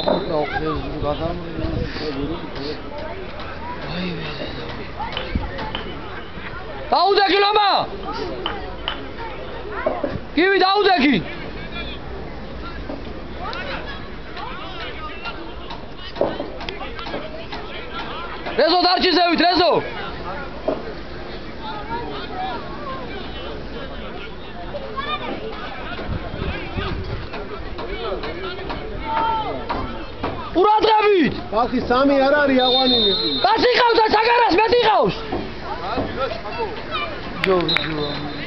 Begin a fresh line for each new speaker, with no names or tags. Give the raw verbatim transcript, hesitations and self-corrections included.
დაუდექი ლომა! გივი დაუდექი! რეზო დარჩიზევით, რეზო! ურადღებით!
ხალხი სამი არ არის აყვანილი.
კაცი ყავს და საგარას მეტი ყავს.
ჯო ჯო